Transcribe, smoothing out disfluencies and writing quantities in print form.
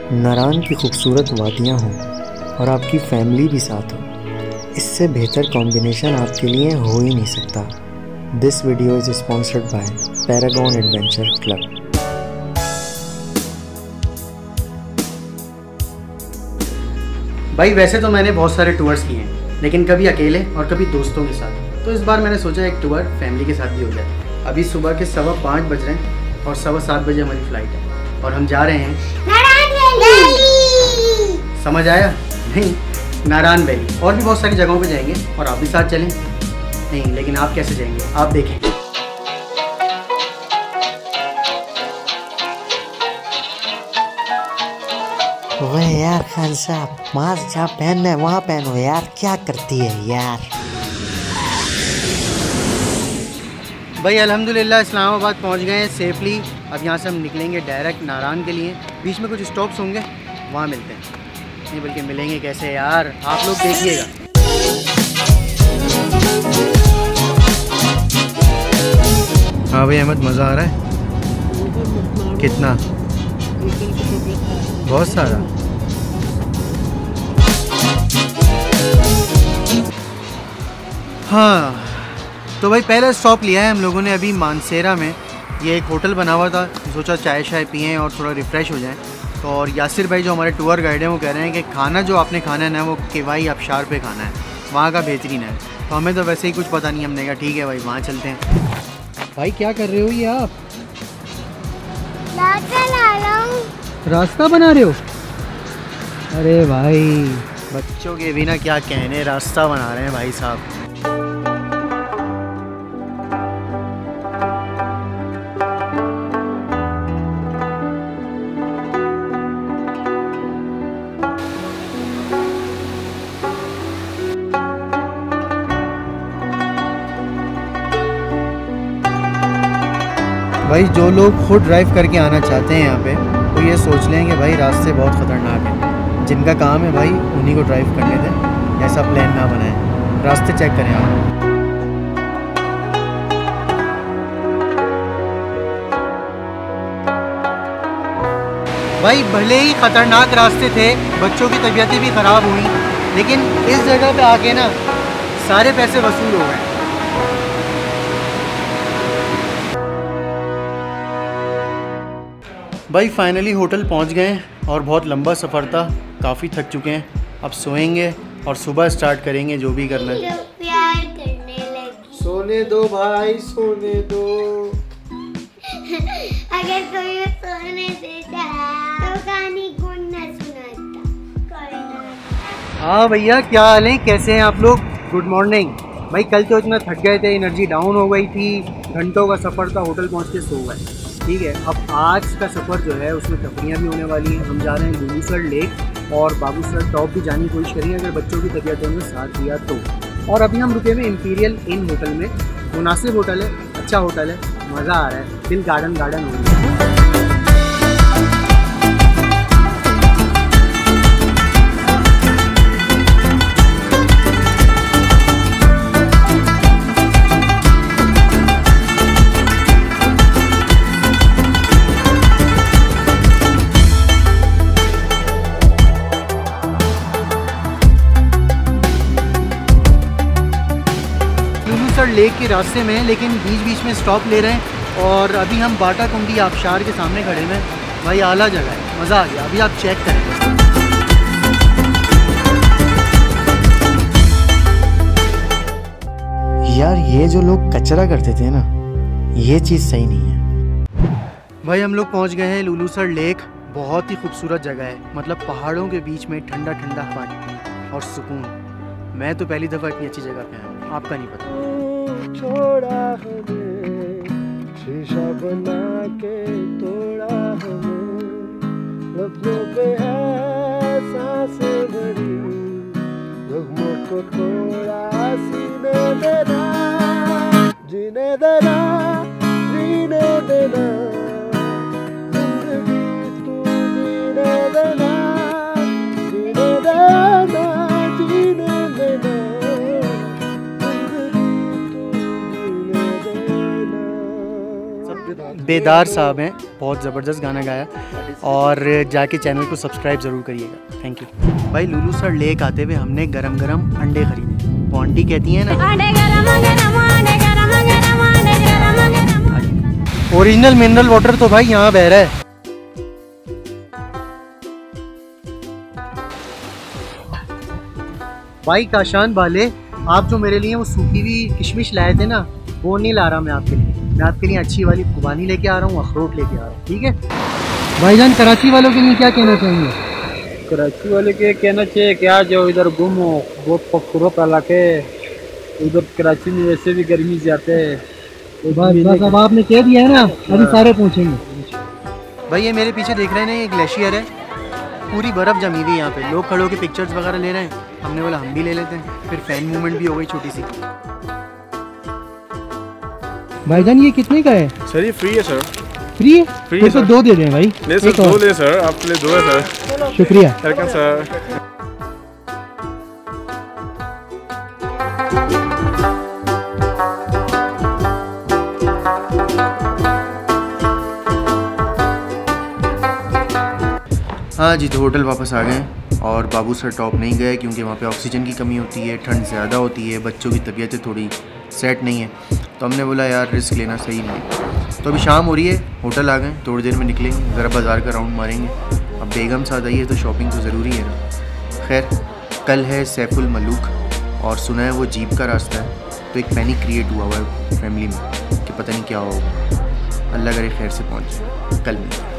नारान की खूबसूरत वादियाँ हों और आपकी फैमिली भी साथ हो, इससे बेहतर कॉम्बिनेशन आपके लिए हो ही नहीं सकता। This video is sponsored by Paragon Adventure Club. भाई वैसे तो मैंने बहुत सारे टूर्स किए हैं, लेकिन कभी अकेले और कभी दोस्तों के साथ। तो इस बार मैंने सोचा एक टूर फैमिली के साथ भी हो जाए। अभी सुबह के 5:15 बज रहे हैं और 7:15 बजे हमारी फ़्लाइट है और हम जा रहे हैं नारायण वैली। समझ आया? नहीं, नारायण वैली। और भी बहुत सारी जगहों पे जाएंगे और आप भी साथ चलें। नहीं, लेकिन आप कैसे जाएंगे आप देखें। ओए यार खान साहब, मास्क जहाँ पहनना है वहाँ पहनो यार, क्या करती है यार। भाई अल्हम्दुलिल्लाह इस्लामाबाद पहुंच गए हैं सेफली। अब यहाँ से हम निकलेंगे डायरेक्ट नारायण के लिए। बीच में कुछ स्टॉप्स होंगे, वहाँ मिलते हैं। नहीं बल्कि मिलेंगे कैसे यार, आप लोग देखिएगा। हाँ भाई अहमद, मज़ा आ रहा है? कितना? बहुत सारा। हाँ तो भाई पहला स्टॉप लिया है हम लोगों ने अभी मानसेरा में। ये एक होटल बना हुआ था, सोचा चाय शाय पिएँ और थोड़ा रिफ़्रेश हो जाएं। तो और यासिर भाई जो हमारे टूर गाइड हैं वो कह रहे हैं कि खाना जो आपने खाना है ना वो केवाई आबशार पे खाना है, वहाँ का बेहतरीन है। तो हमें तो वैसे ही कुछ पता नहीं, हमने कहा ठीक है भाई वहाँ चलते हैं। भाई क्या कर रहे हो ये आप? रास्ता बना रहे हो? अरे भाई बच्चों के बिना क्या कहने, रास्ता बना रहे हैं भाई साहब। भाई जो लोग खुद ड्राइव करके आना चाहते हैं यहाँ पे, तो ये सोच लें कि भाई रास्ते बहुत ख़तरनाक हैं। जिनका काम है भाई उन्हीं को ड्राइव करने दें, ऐसा प्लान ना बनाएं। रास्ते चेक करें आप। भाई भले ही ख़तरनाक रास्ते थे, बच्चों की तबीयतें भी ख़राब हुई, लेकिन इस जगह पे आके ना सारे पैसे वसूल हो गए। भाई फाइनली होटल पहुंच गए और बहुत लंबा सफ़र था, काफ़ी थक चुके हैं। अब सोएंगे और सुबह स्टार्ट करेंगे जो भी करना है। प्यार करने लगी। सोने दो भाई, सोने दो। अगर कोई सोने देता तो कहानी कौन ना सुनाता। हाँ भैया क्या हाल है, कैसे हैं आप लोग? Good morning. भाई कल तो इतना थक गए थे, एनर्जी डाउन हो गई थी, घंटों का सफ़र था, होटल पहुँच के सो गए। ठीक है, अब आज का सफ़र जो है उसमें तफरियाँ भी होने वाली हैं। हम जा रहे हैं लुलूसर लेक और बाबूसर टॉप भी जाने की कोशिश करेंगे अगर बच्चों की तबीयतों में साथ दिया तो। और अभी हम रुके हुए इंपीरियल इन होटल में। मुनासिब होटल है, अच्छा होटल है, मज़ा आ रहा है, दिल गार्डन हो रहा है। लेक के रास्ते में, लेकिन बीच बीच में स्टॉप ले रहे हैं। और अभी हम बाटा कुंडी आबशार के सामने खड़े हैं। भाई आला जगह है, मज़ा आ गया। अभी आप चेक करें। यार ये जो लोग कचरा करते थे ना, ये चीज़ सही नहीं है। भाई हम लोग पहुंच गए हैं लुलूसर लेक। बहुत ही खूबसूरत जगह है, मतलब पहाड़ों के बीच में ठंडा ठंडा पानी और सुकून। मैं तो पहली दफ़ा इतनी अच्छी जगह पे आया, आपका नहीं पता। छोड़ा हमें शीशा बना के, तोड़ा हमें लफ्ज़ों पे है सांसें भरी, ज़ख्मों को थोड़ा सीने देना, जीने देना, जीने देना, जिंदगी तू जीने देना, जीने देना, जीने देना। बेदार साहब हैं, बहुत ज़बरदस्त गाना गाया और जाके चैनल को सब्सक्राइब ज़रूर करिएगा। थैंक यू भाई। लुलू सर लेक आते हुए हमने गरम गरम अंडे खरीदे। वो आंटी कहती हैं ना ओरिजिनल मिनरल वाटर तो भाई यहाँ बह रहा है। भाई काशान वाले, आप जो मेरे लिए वो सूखी हुई किशमिश लाए थे ना, वो नहीं ला रहा मैं आपके लिए। मैं आपके लिए अच्छी वाली खुबानी लेके आ रहा हूँ, अखरोट लेके आ रहा हूँ, ठीक है भाईजान। कराची वालों के लिए क्या कहना चाहेंगे? कराची वाले के कहना चाहिए क्या, जो इधर गुम हो, बहुत खूबसूरत इलाके, उधर कराची में वैसे भी गर्मी ज़्यादा है। बस अब आपने कह दिया है ना, अभी सारे पहुँचेंगे। भाई ये मेरे पीछे देख रहे हैं ना, ये ग्लेशियर है, पूरी बर्फ़ जमी हुई है यहाँ पे। लोग खड़े होकर पिक्चर्स वगैरह ले रहे हैं, हमने बोला हम भी ले लेते हैं। फिर फैन मूवमेंट भी हो गई छोटी सी। भाईजान ये कितने का है? सर ये फ्री है सर। फ्री है? फ्री है तो दो दे दें भाई। नहीं सर, दो ले सर, आपके लिए दो है सर। शुक्रिया। Welcome sir. हाँ जी, तो होटल वापस आ गए और बाबू सर टॉप नहीं गए क्योंकि वहाँ पे ऑक्सीजन की कमी होती है, ठंड ज़्यादा होती है, बच्चों की तबीयतें थोड़ी सेट नहीं है, तो हमने बोला यार रिस्क लेना सही नहीं। तो अभी शाम हो रही है, होटल आ गए, थोड़ी देर में निकलेंगे, ज़रा बाज़ार का राउंड मारेंगे। अब बेगम साथ आई है तो शॉपिंग तो ज़रूरी है ना। खैर कल है सैफुल मलूक और सुना है वो जीप का रास्ता है, तो एक पैनिक क्रिएट हुआ है फैमिली में कि पता नहीं क्या होगा। अल्लाह करे खैर से पहुँचे, कल मिलेंगे।